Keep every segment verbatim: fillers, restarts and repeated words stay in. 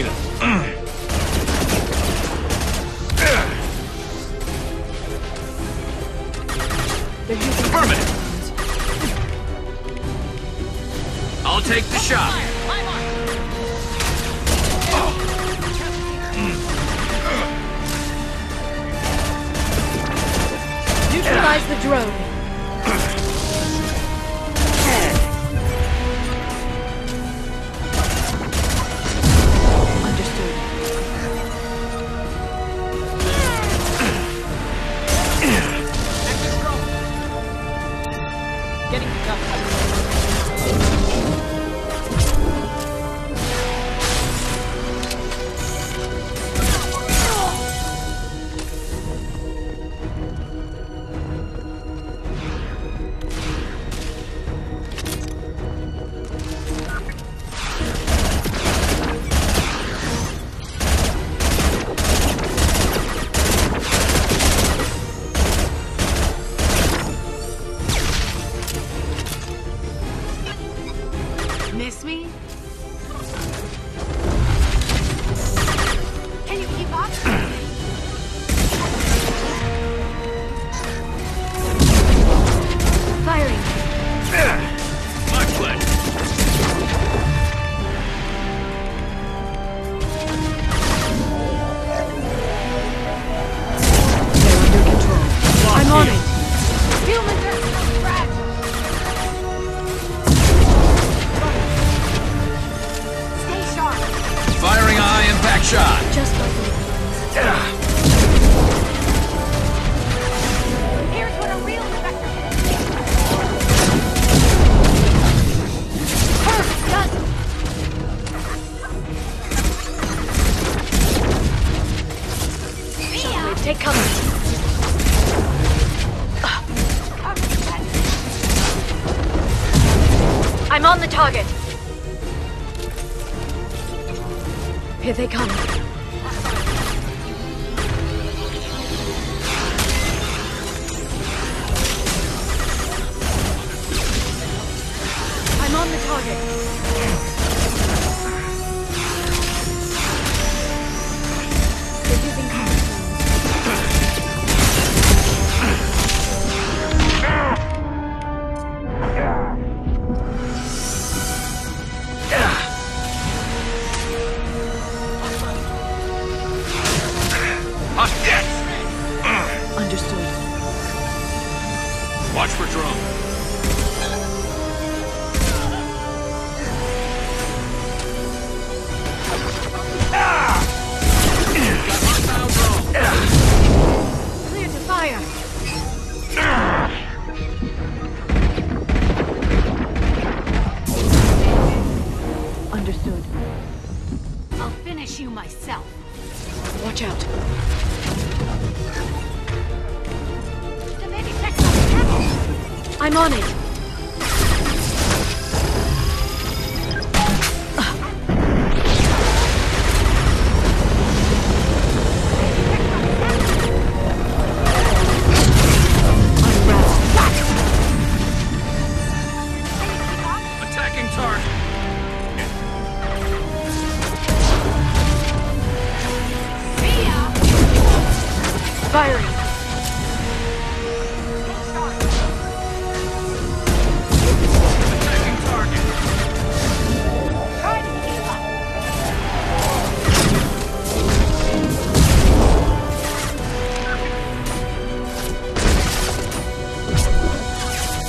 seen him. They're using Permanent. I'll take the shot. Neutralize the drone. Understood. Getting Miss me? Can you keep up? firing. My pleasure. They're under control. I'm on it. Humans are so fragile. Stay sharp. Firing a high impact shot. Just like Here's what a real inspector can Perfect, done. Shockwave, take cover. I'm on the target. Here they come. I'm on the target. They're using cover. Understood. Watch for drone. Clear to fire. Understood. I'll finish you myself. Watch out. So maybe check out the temple. I'm on it. Attacking target. See ya. Firing. Attacking target. Try to keep up.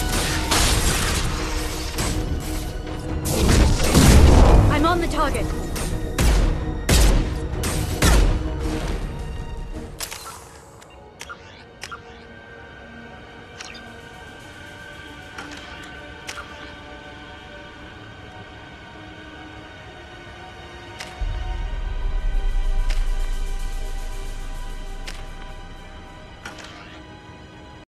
I'm on the target.